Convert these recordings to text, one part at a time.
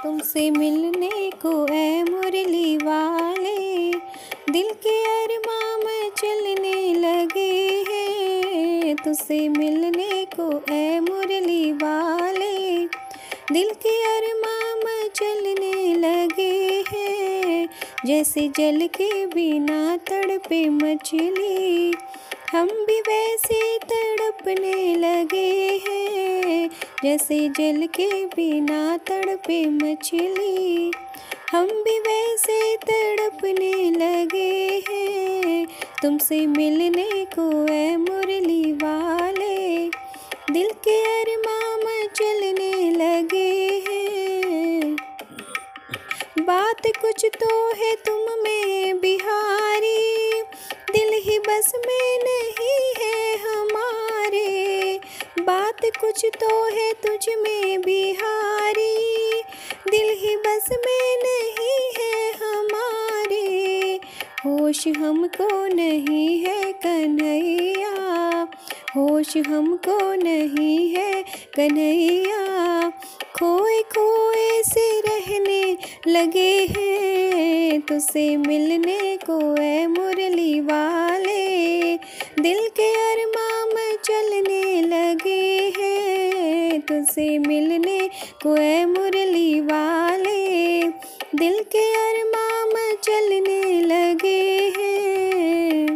तुमसे मिलने को ऐ मुरली वाले, दिल के अरमां में चलने लगे हैं। तुझसे मिलने को ऐ मुरली वाले, दिल के अरमां में चलने लगे हैं। जैसे जल के बिना तड़पे मछली, हम भी वैसे तड़पने लगे हैं। जैसे जल के बिना तड़पे मछली, हम भी वैसे तड़पने लगे हैं। तुमसे मिलने को ऐ मुरली वाले, दिल के अरमां में चलने लगे हैं। बात कुछ तो है तुम में बिहारी, दिल ही बस में नहीं है हमारे। बात कुछ तो है तुझ में बिहारी, दिल ही बस में नहीं है हमारे। होश हमको नहीं है कन्हैया, होश हमको नहीं है कन्हैया। खोए खोए से रहने लगे हैं। तुझसे मिलने को ऐ मुरली वाले, दिल के अरमां में चलने लगे हैं। तुझसे मिलने को ऐ मुरली वाले, दिल के अरमां में चलने लगे हैं।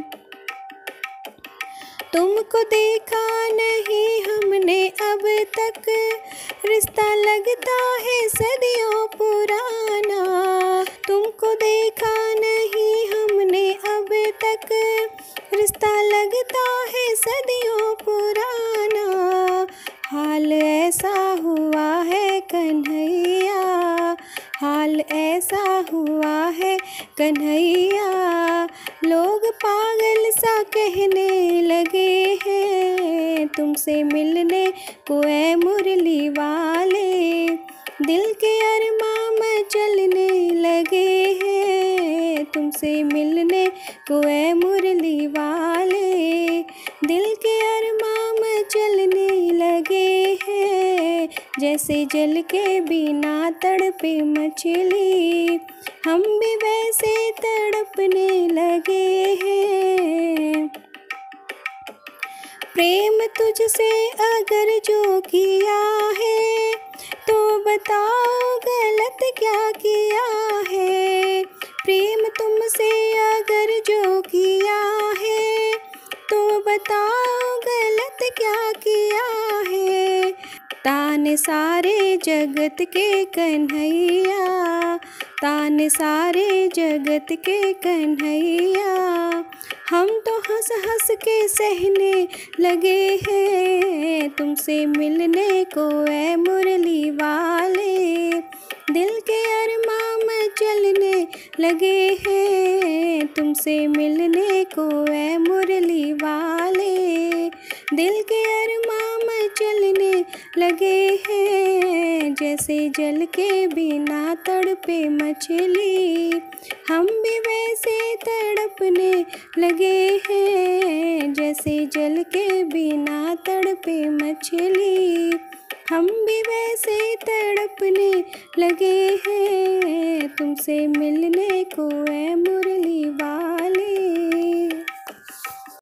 तुमको देखा नहीं हमने अब तक, रिश्ता लगता है सदियों पुराना। तुमको देखा नहीं हमने अब तक, रिश्ता लगता है सदियों पुराना। हाल ऐसा हुआ है कन्हैया, हाल ऐसा हुआ है कन्हैया। लोग पागल सा कहने लगे हैं। तुमसे मिलने को ऐ मुरली वाले, दिल के अरमां में चलने लगे हैं। तुमसे मिलने को ऐ मुरली वाले, दिल के अरमां में चलने लगे हैं। जैसे जल के बिना तड़पे मछली, हम भी वैसे तड़पने लगे हैं। प्रेम तुझसे अगर जो किया है, तो बताओ गलत क्या किया है। प्रेम तुमसे अगर जो किया है, तो बताओ गलत क्या किया है। ताने सारे जगत के कन्हैया, ताने सारे जगत के कन्हैया। हम तो हंस हंस के सहने लगे हैं। तुमसे मिलने को ऐ मुरली वाले, दिल के अरमां में चलने लगे हैं। तुमसे मिलने को ऐ मुरली वाले, दिल के अरमां में चलने लगे हैं। जैसे जल के बिना तड़पे मछली, हम भी वैसे तड़पने लगे हैं। जैसे जल के बिना तड़पे मछली, हम भी वैसे तड़पने लगे हैं। तुमसे मिलने को ऐ मुरली वाले।